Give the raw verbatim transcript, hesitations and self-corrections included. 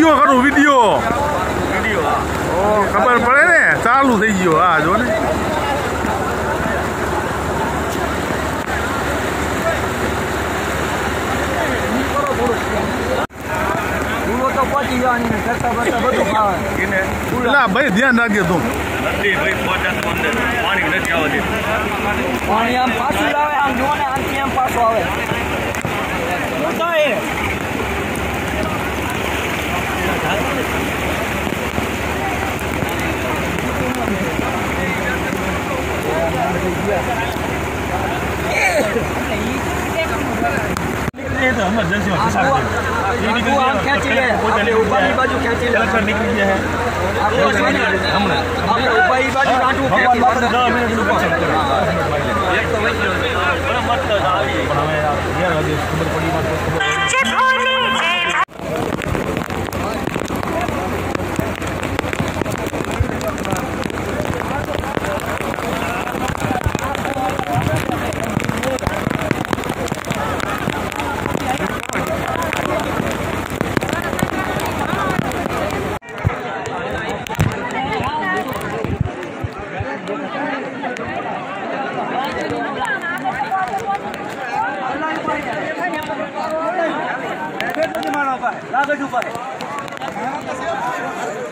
જો ખરું video video ઓ ખબર પડે ને ચાલુ થઈ ગયો હા જો ને પહોંચી જવાની કરતા કરતા બધું ખાવા ભાઈ ધ્યાન રાખજો તું નથી ભાઈ પહોંચાતું અંદર પાણી નથી આવવા દે પાણી આમ પાછું આવે આમ જુઓ ને આમથી આમ પાછું આવે શું થાય तो इमरजेंसी में फंसा दिया ये निकल गया खेची ले आपने ऊपर की बाजू खेची ले कलेक्टर निकल गया है आपको हमने आपने ऊपर की बाजू काटू खेची दस मिनट रुको एक तो वही बड़ा मत डालिए पर हमें ये लगे खबर पड़ी बात लागत ऊपर